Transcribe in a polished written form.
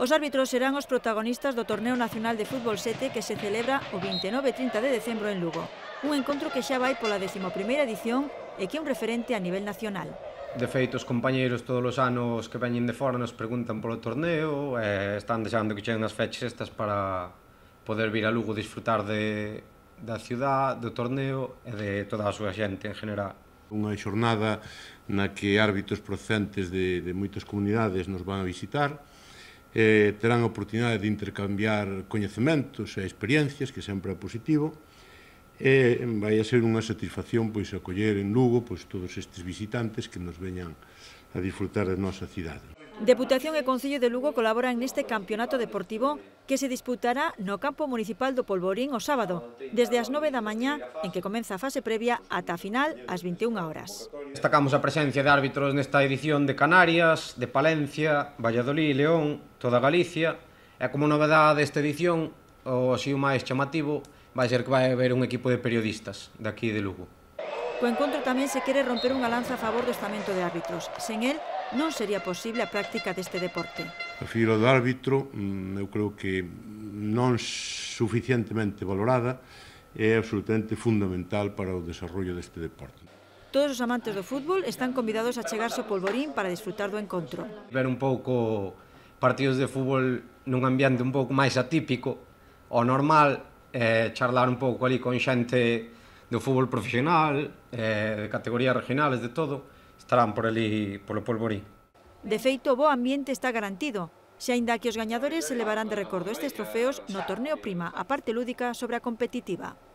Os árbitros serán os protagonistas do Torneo Nacional de Fútbol 7 que se celebra o 29 e 30 de decembro en Lugo. Un encontro que xa vai pola 11ª edición e que é un referente a nivel nacional. De feito, os compañeiros todos os anos que veñen de fora nos preguntan polo torneo e están desexando que cheguen as fechas estas para poder vir a Lugo disfrutar da ciudad, do torneo e de toda a súa xente en general. Unha xornada na que árbitros procedentes de moitas comunidades nos van a visitar, terán a oportunidade de intercambiar coñecementos e experiencias, que sempre é positivo, e vai a ser unha satisfacción acoller en Lugo todos estes visitantes que nos veñan a disfrutar da nosa cidade. Deputación e Concello de Lugo colaboran neste campeonato deportivo que se disputará no campo municipal do Polvorín o sábado, desde as 9 da mañá, en que comeza a fase previa, ata a final ás 21 horas. Destacamos a presencia de árbitros nesta edición de Canarias, de Palencia, Valladolid, León, toda Galicia, e como novedade desta edición, o máis chamativo, vai ser que vai haber un equipo de periodistas de aquí de Lugo. Co encontro tamén se quere romper unha lanza a favor do estamento de árbitros. Sen el, non sería posible a práctica deste deporte. A figura do árbitro, eu creo que non suficientemente valorada, é absolutamente fundamental para o desarrollo deste deporte. Todos os amantes do fútbol están convidados a chegarse ao Polvorín para disfrutar do encontro. Ver un pouco partidos de fútbol nun ambiente un pouco máis atípico, ao normal, charlar un pouco ali con xente do fútbol profesional, de categorías regionales, de todo, estarán por ali, polo Polvorín. De feito, o bo ambiente está garantido, xa aínda que os gañadores se levarán de recordo estes trofeos no torneo prima a parte lúdica sobre a competitiva.